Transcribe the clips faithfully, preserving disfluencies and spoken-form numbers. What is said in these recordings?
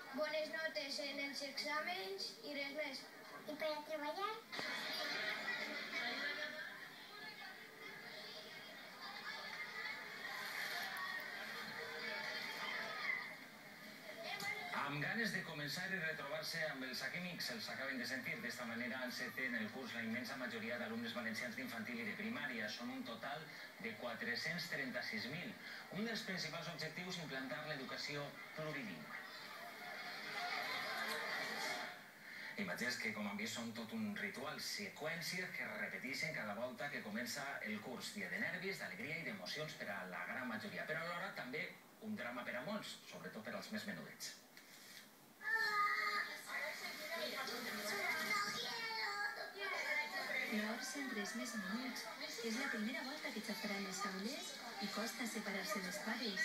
bones notes en els exàmens i res més. I per a treballar? Amb ganes de començar i retrobar-se amb els acadèmics, els acaben de sentir. D'esta manera enceten el curs la immensa majoria d'alumnes valencians d'infantil i de primària. Són un total de quatre-cents trenta-sis mil. Un dels principals objectius, implantar l'educació plurilingüe. Imatges que, com han vist, són tot un ritual, seqüències que es repeteixen cada volta que comença el curs. Dia de nervis, d'alegria i d'emocions per a la gran majoria, però alhora també un drama per a molts, sobretot per als més menudets. L'hora sempre és més menuts. És la primera volta que xafaran les aules i costa separar-se dels pares.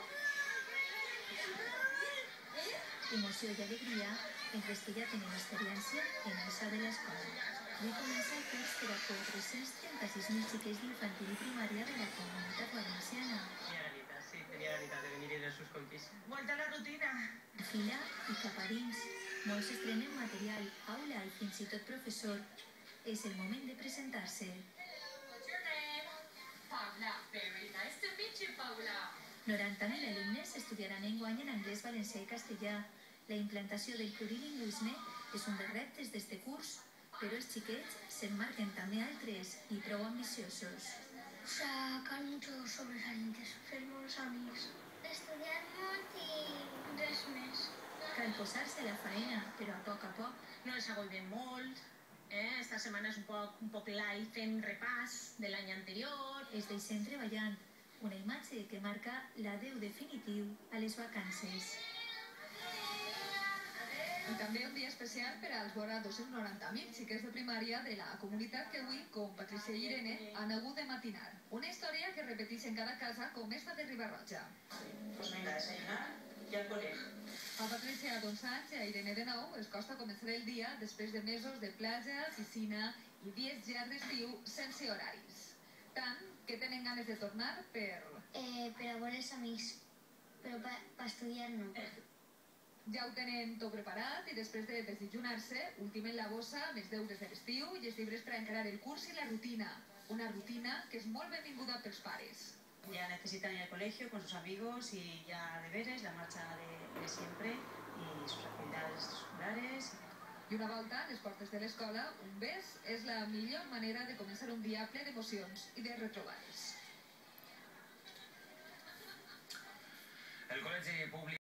Emoció i alegria entre els que ja tenen experiència en això de l'escola. Avui comença el curs per a quatre-cents trenta-sis mil xiquets d'infantil i primària de la Comunitat Valenciana. Tenia ganitat, sí, tenia ganitat de venir i de sus compis. Vuelta a la rutina. A fila i cap a dins. Molts estrenen material, aula i fins i tot professor. És el moment de presentar-se. What's your name? Paula. Very nice to meet you, Paula. noranta mil alumnes estudiaran enguany en anglès, valencià i castellà. La implantació del plurilingüisme és un dels reptes d'este curs, però els xiquets se'n marquen també altres i prou ambiciosos. Sacar muchos sobresalientes, Fer molts amics. estudiar molt i Res més. Cal posar-se a la faena, però a poc a poc. No els agobien molt. Eh? Esta setmana és un poc, un poc light, fem repàs de l'any anterior. Es deixen treballant, una imatge que marca l'adeu definitiu a les vacances. I també un dia especial per als vora dos-cents noranta mil xiquets de primària de la comunitat que avui, com Patricia i Irene, han hagut de matinar. Una història que repeteix en cada casa com esta de Ribarroja. Pues venga, a desayunar y al colegio. A Patricia doncs anys i a Irene de nou els costa començar el dia després de mesos de platja, piscina i dies llargs d'estiu sense horaris. Tant que tenen ganes de tornar per... eh, per a veure els amics, però per pa estudiar no. Ja ho tenen tot preparat i després de desdijunar-se, ultimen la bossa amb els deures de l'estiu i els llibres per a encarar el curs i la rutina. Una rutina que és molt benvinguda pels pares. Ya necesitan ir al colegio con sus amigos y ya deberes, la marcha de, de siempre y sus actividades escolares. I una volta a les portes de l'escola, un bes és la millor manera de començar un dia ple d'emocions i de retrobar-los. El col·legi públic